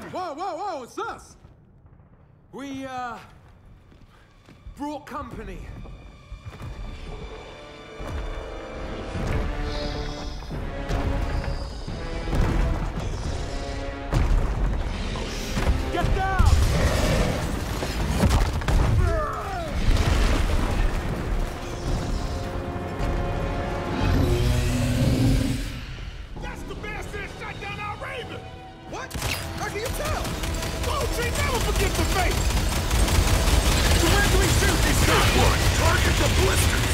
Whoa, it's us! We, brought company. Get down! That's the bastard that shot down our Raven! What? How can you tell? Bullshit, never forget the face! So where do we shoot this Got guy? one! Target the blisters!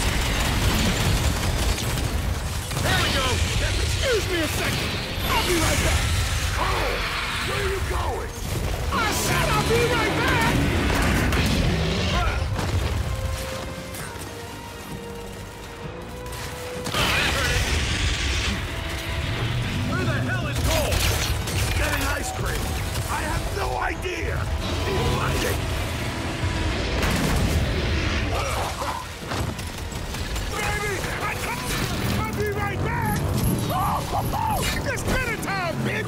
There we go! Excuse me a second! I'll be right back! Oh! Where are you going? I said I'll be right back! Where the hell is Cole? Getting ice cream! I have no idea! He's fighting! Baby! I'll be right back! Oh, it's dinner time, bitch!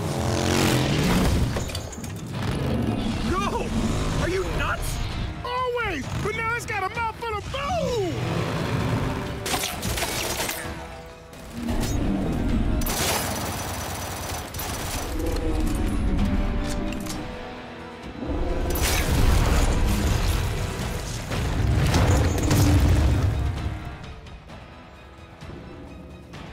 No! Are you nuts? Always! But now it's got a mouthful of food!